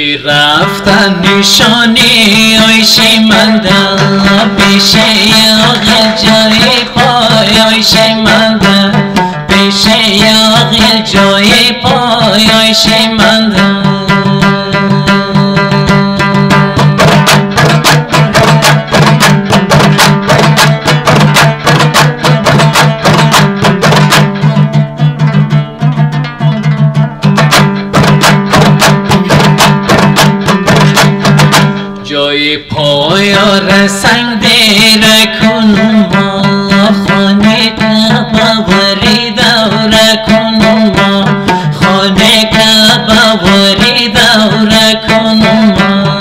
پیشی رفتن نشانی آیشی منده پیشی آقل جای پای آیشی منده پیشی آقل جای پای آیشی منده جای پایار سنگ دیر کنم ما خانه باوری دور کنم ما خانه باوری دور کنم ما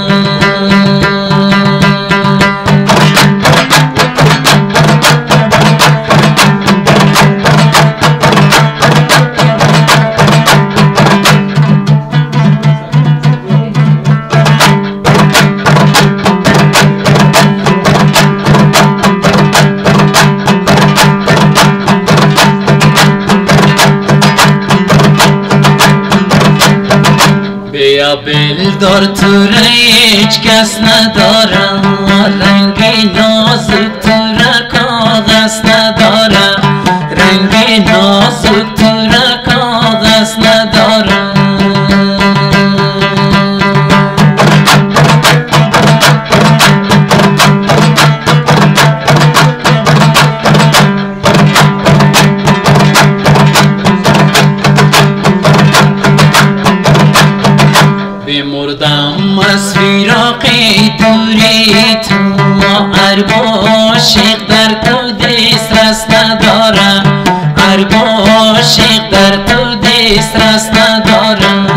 بیا بلدار تو را هیچ کس نداره رنگ نازک تو را کاغذ نداره رنگ نازک تو را کاغذ نداره بمردم از فراقی دوری تو ارب عاشق در تو دسترس ندارم ارب عاشق در تو دسترس ندارم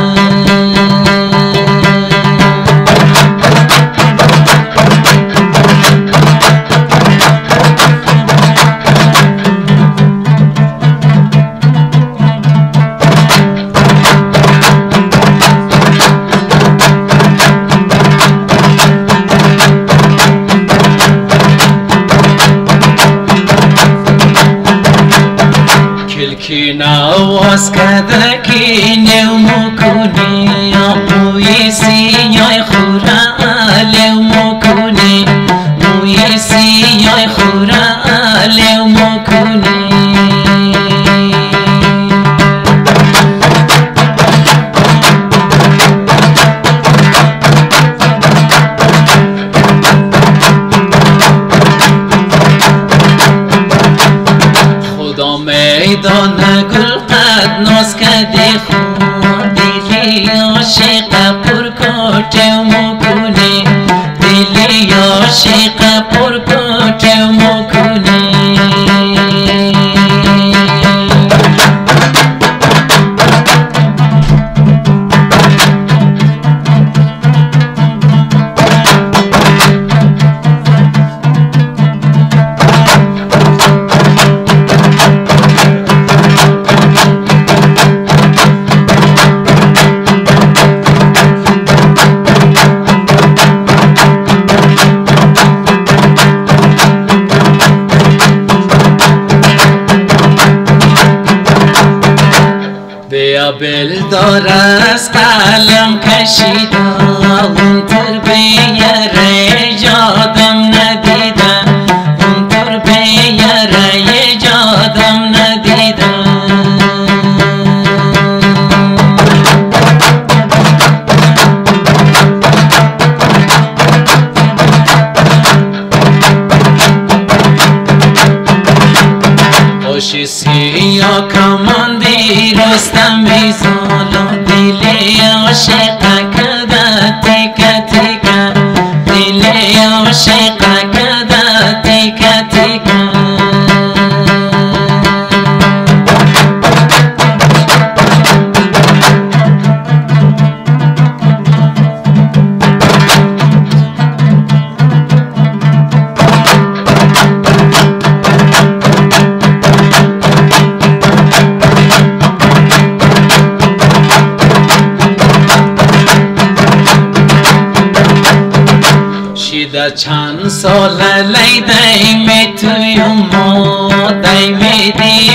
کی نواز کده کی نمو کنی موی سیای خورا علمو کنی موی سیای خورا علمو کنی میدان گل قد ناز کدی خون دیلی عاشق پر کوچه مکنی دیلی عاشق پر کوچه مکنی بیا بلدار از قلم کشیدم اون تر بیاره جادم ندیدم اون تر بیاره جادم ندیدم خوشی سیا کماندی رستم میزالا دلی عاشق کده تیکه تیکه دلی عاشق کده تیکه تیکه شیده چند سال لیده می توی ما دیمی دی